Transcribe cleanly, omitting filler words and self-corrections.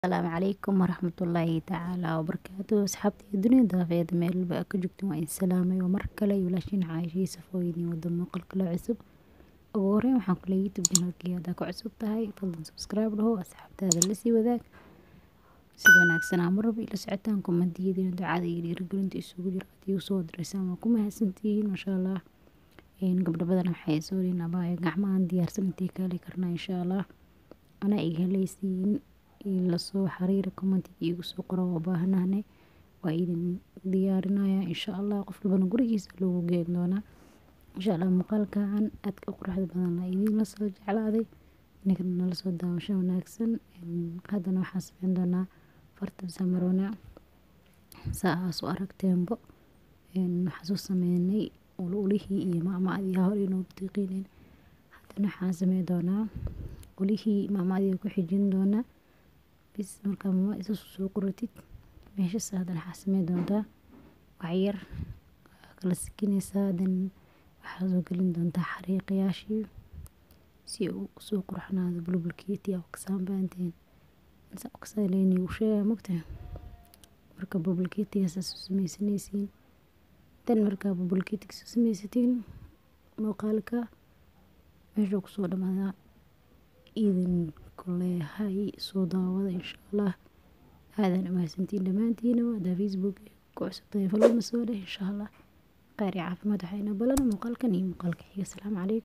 السلام عليكم ورحمة الله تعالى وبركاته أصحابتي الدنيا daafeed meel walba ka joogtiin waa in salaamay oo mar kale yuulaashin caayishii safooyinii wada muuqaal kale cusub ugu horeyn waxaan ku leeyahay youtube channelkii haddaa ku cusub tahay fadlan subscribe dhaho asxaabtaada la sii wadaag sida wanaagsan mar walba ila socotaan kommentiyadeena ducada iyo dhiirigelinta isugu jira haddii u soo direysaan waa ku mahadsantihiin masha allah gabdho badan waxay soo leeyihiin abaayo gacmahan diyaarsan intay kaali karnaa insha allah anaa iga helaysiin lasoo xiriira commentiga igu soo qoro oo baahanahay waa idin diyaarinaya insha allah qof walbana gurigiisa loogu geyn doonaa insha allah muuqaalkan aad ka quruxda badan la idin la soo jeclaaday ninkana nala soo daawasho wanaagsan haddana waxaan sameyn doonaa fartan samarona saas u aragteenbo waxaan soo sameynay ulihii iyo maamaadii hore inoo tiqiineen haddana waxaan sameyn doonaa ulihii maamaadii ku xijin doonaa bis markaa ma isu soo qoratid meesha saadan waxaa sameyn doontaa wax yar kala sikinaysaa dan waxaa soo gelin doontaa xariiqyaashii si uu soo qurxanaado bulbulkeeti oo kasaan baanteen insa kasaaleyni u sheegay mugtay marka bulbulkeetiga saas samaysanaysiin dan markaa bulbulkeetiga samaysatiin muuqaalka meesha ku soo dhamaada idin kuleeyahay soo daawada insha allah aadan umahadsantiin dhammaantiina waa facebook ku cusubtahay follow ma soo dheh insha allah khayr iyo caafimaad waxayna balana muuqaalkan iyo muuqaalka xiga. Assalaamu calaykum.